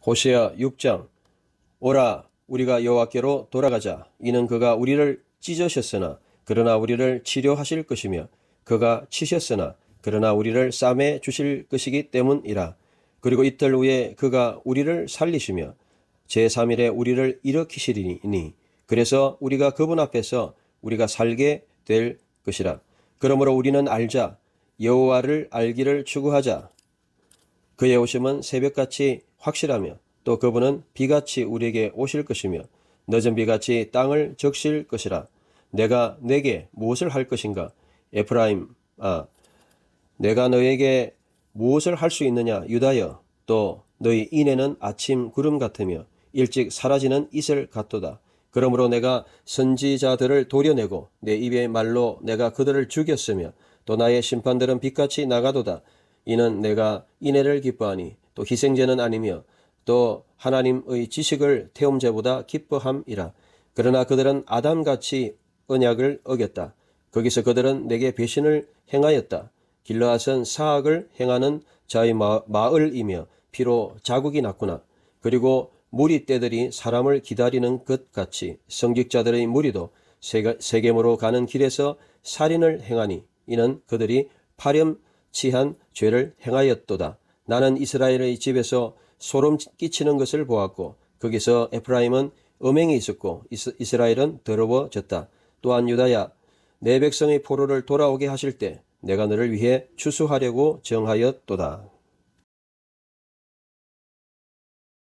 호세아 6장. 오라, 우리가 여호와께로 돌아가자. 이는 그가 우리를 찢으셨으나 그러나 우리를 치료하실 것이며 그가 치셨으나 그러나 우리를 싸매 주실 것이기 때문이라. 그리고 이틀 후에 그가 우리를 살리시며 제3일에 우리를 일으키시리니 그래서 우리가 그분 앞에서 우리가 살게 될 것이라. 그러므로 우리는 알자. 여호와를 알기를 추구하자. 그의 오심은 새벽같이 확실하며 또 그분은 비같이 우리에게 오실 것이며 늦은 비같이 땅을 적실 것이라. 내가 내게 무엇을 할 것인가? 에프라임, 내가 너에게 무엇을 할 수 있느냐? 유다여, 또 너희 인애는 아침 구름 같으며 일찍 사라지는 이슬 같도다. 그러므로 내가 선지자들을 도려내고 내 입의 말로 내가 그들을 죽였으며 또 나의 심판들은 빛같이 나가도다. 이는 내가 인애를 기뻐하니 또 희생제는 아니며 또 하나님의 지식을 태움제보다 기뻐함이라. 그러나 그들은 아담같이 언약을 어겼다. 거기서 그들은 내게 배신을 행하였다. 길르앗은 사악을 행하는 자의 마을이며 피로 자국이 났구나. 그리고 무리떼들이 사람을 기다리는 것 같이 성직자들의 무리도 세겜으로 가는 길에서 살인을 행하니 이는 그들이 파렴치한 죄를 행하였도다. 나는 이스라엘의 집에서 소름 끼치는 것을 보았고 거기서 에프라임은 음행이 있었고 이스라엘은 더러워졌다. 또한 유다야, 내 백성의 포로를 돌아오게 하실 때 내가 너를 위해 추수하려고 정하였도다.